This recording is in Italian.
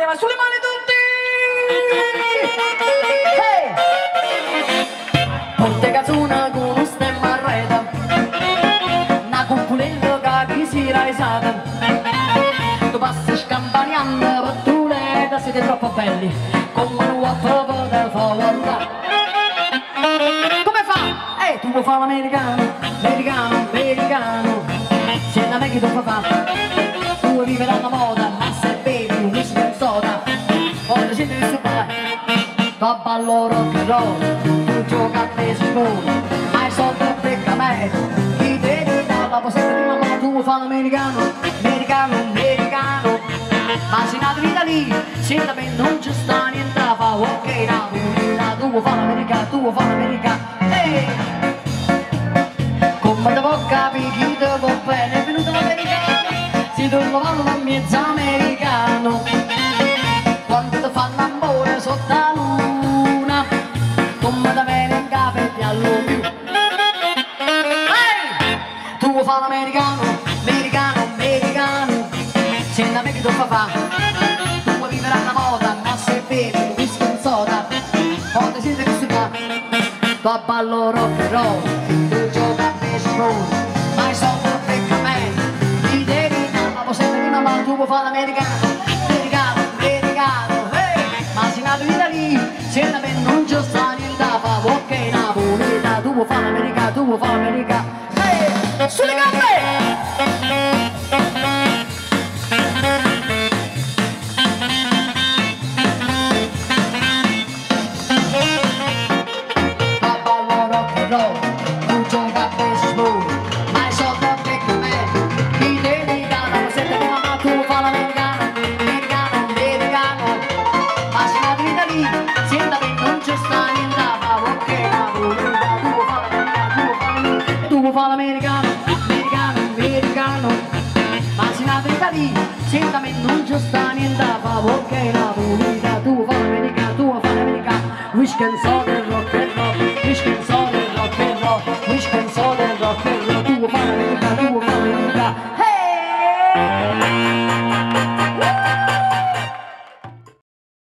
ma sulle mani tutti! Hey! Porte cazzuna con uno stemma a rete, una cupulella che chi si raisata, tu passi scampagnando per tu le siete troppo belli, come un uovo per favore. Come fa? Tu vuoi fare l'americano, americano, americano, se non è che tu puoi fare, tu vuoi vivere alla moda, ma se bevi un whisky e soda, poi siete di stupare, tu ballo rock and roll, tu gioca a baseball, ma i soldi becca me, chi devi dalla posetta di mamma, tu vuoi fare l'americano, americano, americano, ma se nati vita lì, se da me non c'è sta niente da fare, ok, tu vuoi fare l'americano, tu vuoi fare l'americano, come te può capire chi te può bene, è venuto l'americano, si trovano da mezzo americano, quando ti fanno l'amore sotto la luna, come te viene in capo e ti allumi. Tu vuoi fare l'americano, americano, americano, se da me che tu fai fa, tu vuoi vivere alla moda, ma se bevi whisky e soda, poi ti siete visto qua, tu ballo rock and roll, tu gioca a baseball, ma i soldi becca me, ti devi dare la posetta di mamma, tu vuoi fare l'americano, americano, americano, ma se nato in Italia, se da me non c'è sta niente da fare, ok, napolitano, tu vuoi fare l'americano, tu vuoi fare l'americano, sulle gambe! Tu gioca a baseball, ma i soldi becca me, chi devi dare la posetta di mamma, tu vuoi fare l'americano, americano, americano, ma se la vita lì, se da me non c'è sta niente da fare, ok, napolitano, tu vuoi fare l'americano, tu vuoi fare l'americano, americano, americano, ma se la vita lì, se da me non c'è sta niente da fare,